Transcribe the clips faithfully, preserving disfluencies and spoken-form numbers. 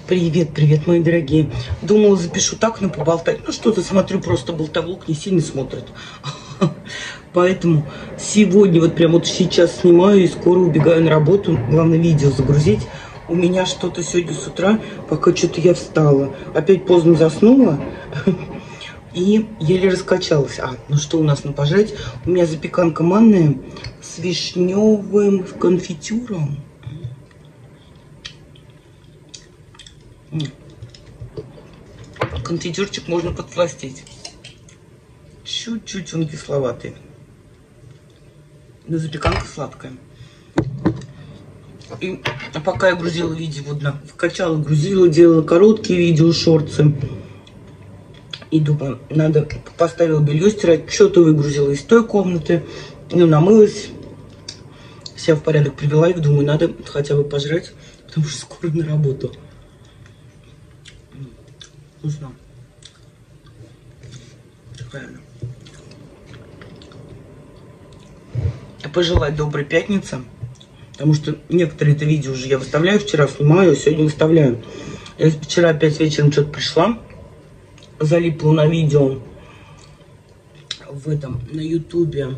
Привет, привет, мои дорогие. Думала, запишу так, но поболтать. Ну, что-то смотрю, просто болтовок не сильно смотрит. Поэтому сегодня, вот прям вот сейчас снимаю и скоро убегаю на работу. Главное, видео загрузить. У меня что-то сегодня с утра, пока что-то я встала. Опять поздно заснула. И еле раскачалась. А, ну что у нас на пожрать? У меня запеканка манная с вишневым конфитюром. Конфитюрчик можно подсластить. Чуть-чуть он кисловатый. Но запеканка сладкая. И а пока я грузила видео, вот, да, вкачала, грузила, делала короткие видео, шорты. И думаю, надо, поставила белье стирать, что-то выгрузила из той комнаты, ну, намылась, себя в порядок привела, и думаю, надо хотя бы пожрать, потому что скоро на работу. Вкусно. Правильно. Пожелать доброй пятницы, потому что некоторые это видео уже я выставляю, вчера снимаю, сегодня выставляю. Я вчера опять вечером что-то пришла, залипла на видео в этом, на ютубе.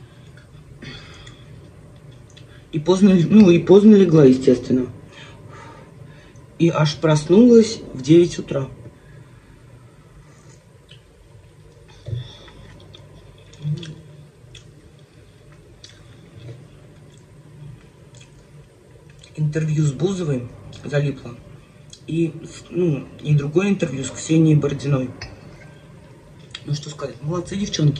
И поздно, ну и поздно легла, естественно. И аж проснулась в девять утра. Интервью с Бузовой залипла. И, ну, и другое интервью с Ксенией Бородиной. Ну что сказать, молодцы, девчонки.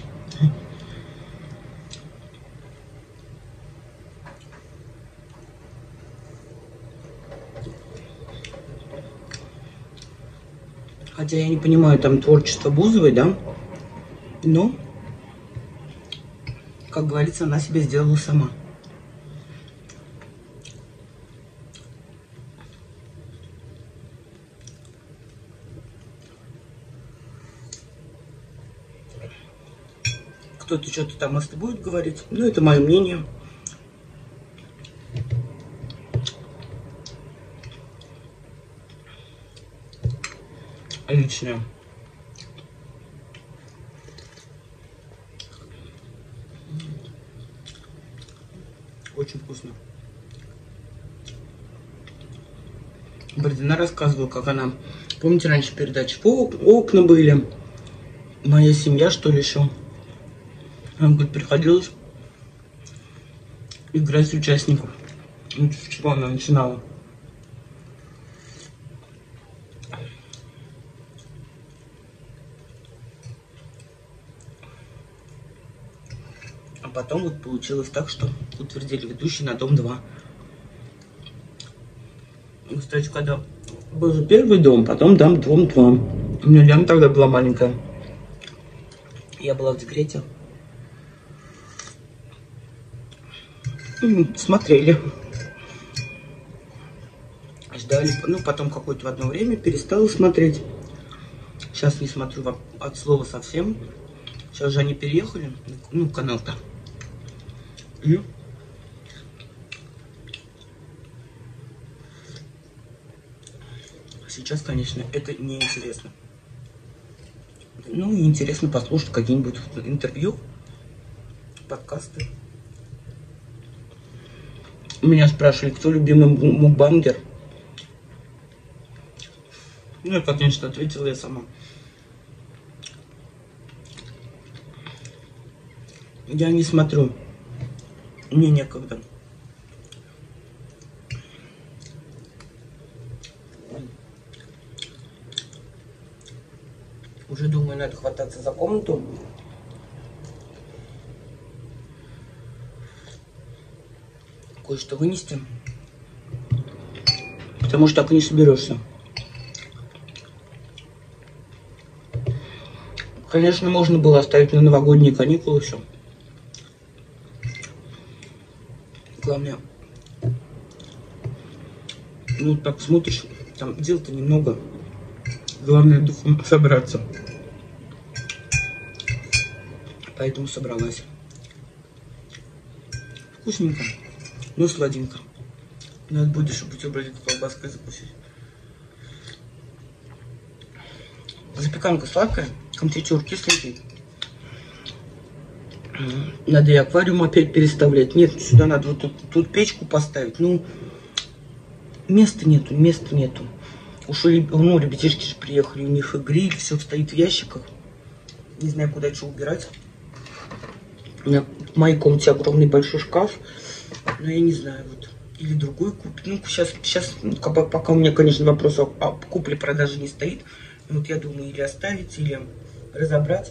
Хотя я не понимаю там творчество Бузовой, да? Но, как говорится, она себя сделала сама. Кто-то что-то там если будет говорить, но это мое мнение. Личное. Очень вкусно. Бородина рассказывала, как она... Помните, раньше передачи по окна были? Моя семья, что ли, еще? Нам, говорит, приходилось играть с участников. Ну, с чего она начинала? А потом вот получилось так, что утвердили ведущий на Дом два. Кстати, когда был первый дом, потом Дом два. У меня Ляна тогда была маленькая. Я была в декрете. Смотрели. Ждали. Ну, потом какое-то в одно время перестала смотреть. Сейчас не смотрю от слова совсем. Сейчас же они переехали. Ну, канал-то. И... Сейчас, конечно, это неинтересно. Ну, и интересно послушать какие-нибудь интервью, подкасты. Меня спрашивали, кто любимый мукбангер. Ну, я, конечно, ответила я сама. Я не смотрю. Мне некогда. Уже думаю, надо хвататься за комнату. Кое-что вынести. Потому что так и не соберешься. Конечно, можно было оставить на новогодние каникулы все. Главное, ну так смотришь, там дел-то немного. Главное духом собраться. Поэтому собралась. Вкусненько, но сладенько. Надо будет еще бутербродик с колбаской запустить. Запеканка сладкая, конфитюр кисленький. Надо и аквариум опять переставлять. Нет, сюда надо вот тут, тут печку поставить. Ну, места нету, места нету. Уж, ну, ребятишки же приехали, у них и гриль, все стоит в ящиках. Не знаю, куда что убирать. У меня в моей комнате огромный большой шкаф. Но я не знаю, вот. Или другой купить. Ну, сейчас, сейчас пока у меня, конечно, вопрос о, о купле-продаже не стоит. Вот я думаю, или оставить, или разобрать.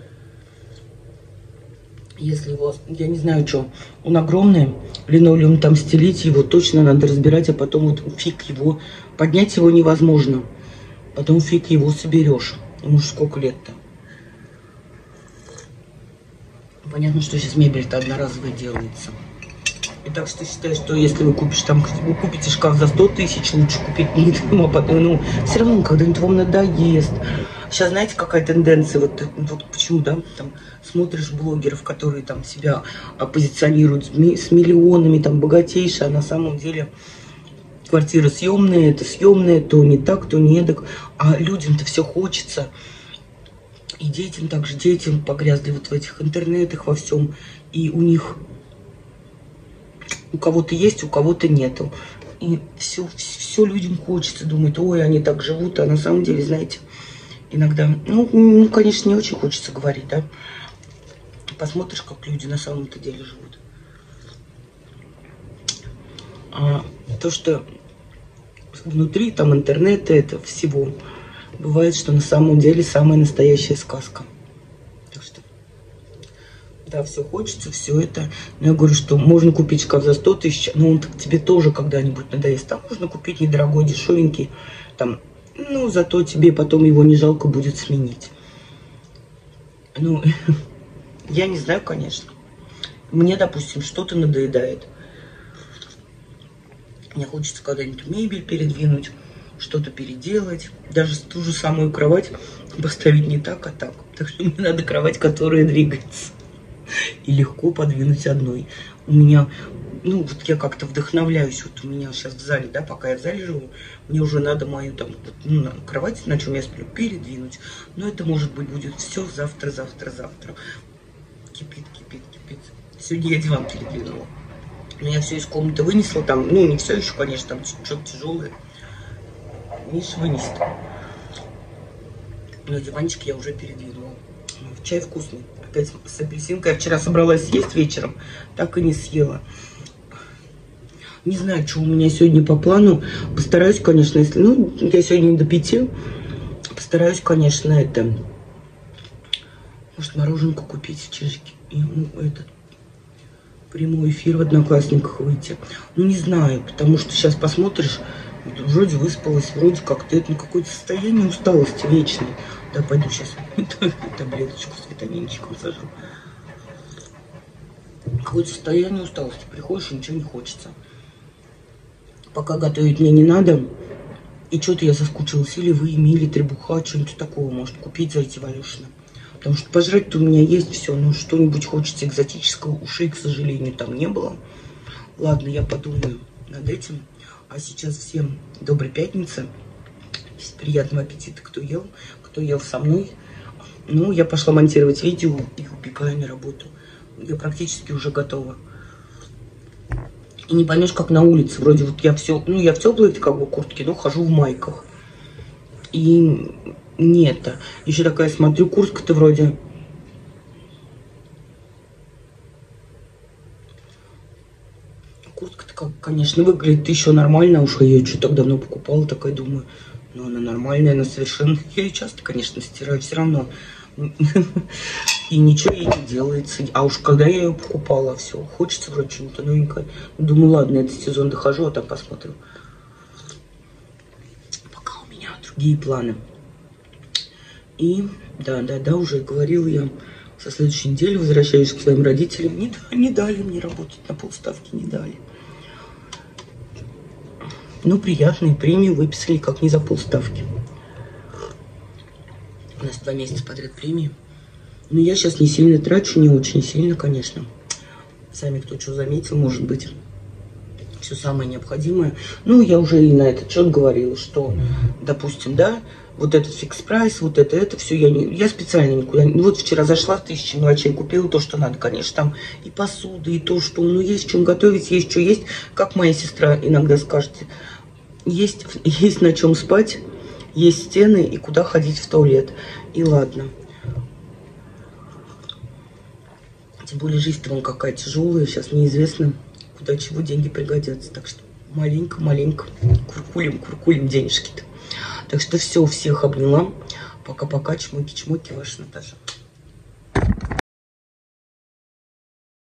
Если его, я не знаю, что, он огромный, линолеум там стелить, его точно надо разбирать, а потом вот фиг его, поднять его невозможно. Потом фиг его соберешь. Ну, сколько лет-то? Понятно, что сейчас мебель-то одноразовая делается. И так что считаю, что если вы купишь там, вы купите шкаф за сто тысяч, лучше купить не а потом, ну, все равно когда-нибудь вам надоест. Сейчас знаете, какая тенденция, вот, вот почему, да, там смотришь блогеров, которые там себя позиционируют с миллионами, там богатейшие, а на самом деле квартира съемная, это съемная, то не так, то не эдак, а людям-то все хочется. И детям также, детям погрязли вот в этих интернетах, во всем, и у них... У кого-то есть, у кого-то нету. И все, все людям хочется, думают, ой, они так живут, а на самом деле, знаете, иногда, ну, ну, конечно, не очень хочется говорить, да. Посмотришь, как люди на самом-то деле живут. А то, что внутри там интернета, это всего, бывает, что на самом деле самая настоящая сказка. Так что... Да, все хочется, все это. Но я говорю, что можно купить шкаф за сто тысяч, но он тебе тоже когда-нибудь надоест. Там можно купить недорогой, дешевенький, там, ну, зато тебе потом его не жалко будет сменить. Ну, я не знаю, конечно. Мне, допустим, что-то надоедает. Мне хочется когда-нибудь мебель передвинуть, что-то переделать. Даже ту же самую кровать поставить не так, а так. Так что мне надо кровать, которая двигается. И легко подвинуть одной. У меня, ну, вот я как-то вдохновляюсь. Вот у меня сейчас в зале, да, пока я в зале живу, мне уже надо мою там, вот, ну, кровать, на чем я сплю, передвинуть. Но это, может быть, будет все завтра, завтра, завтра. Кипит, кипит, кипит. Сегодня я диван передвинула. Но я все из комнаты вынесла, там, ну, не все еще, конечно, там что-то тяжелое. Миша вынесет. Но диванчик я уже передвинула. Чай вкусный. Опять с апельсинкой. Я вчера собралась съесть вечером, так и не съела. Не знаю, что у меня сегодня по плану. Постараюсь, конечно, если... Ну, я сегодня не до пяти. Постараюсь, конечно, это... Может, мороженку купить, чашки. И, ну, этот... Прямой эфир в Одноклассниках выйти. Ну, не знаю, потому что сейчас посмотришь, вроде выспалась, вроде как-то это, ну, какое-то состояние усталости вечной. Да, пойду сейчас таблеточку с витаминчиком сажу. Какое-то состояние усталости. Приходишь, и ничего не хочется. Пока готовить мне не надо. И что-то я соскучилась. Или вы, или требуха, что-нибудь такого может купить, зайти в Алешино. Потому что пожрать-то у меня есть все. Но что-нибудь хочется экзотического. Ушей, к сожалению, там не было. Ладно, я подумаю над этим. А сейчас всем доброй пятницы. Приятного аппетита, кто ел. Кто ел со мной. Ну, я пошла монтировать видео и убегаю на работу. Я практически уже готова. И не поймешь, как на улице. Вроде вот я все, ну, я в теплой как бы куртке, но хожу в майках. И нет. Еще такая, смотрю, куртка-то вроде... Куртка-то, конечно, выглядит еще нормально. Уж я ее что-то давно покупала, такая думаю. Но она нормальная, она совершенно... Я ее часто, конечно, стираю, все равно. И ничего ей не делается. А уж когда я ее покупала, все, хочется вроде чего-то новенькое. Думаю, ладно, этот сезон дохожу, а там посмотрим. Пока у меня другие планы. И, да-да-да, уже говорила я, со следующей недели возвращаюсь к своим родителям. Не, не дали мне работать на полставки, не дали. Ну, приятные премии выписали, как не за полставки. У нас два месяца подряд премии. Но я сейчас не сильно трачу, не очень сильно, конечно. Сами кто что заметил, может быть. все самое необходимое. Ну, я уже и на этот счет говорила, что, допустим, да, вот этот фикс-прайс, вот это, это все, я, не, я специально никуда не... Вот вчера зашла в тысячу мелочей, купила то, что надо, конечно, там и посуда, и то, что, ну, есть чем готовить, есть что есть. Как моя сестра иногда скажет, есть, есть на чем спать, есть стены и куда ходить в туалет. И ладно. Тем более жизнь-то вон какая тяжелая, сейчас неизвестно, куда чего деньги пригодятся. Так что маленько-маленько куркулим, куркулим денежки-то. Так что все, всех обняла. Пока-пока, чмоки-чмоки, ваша Наташа.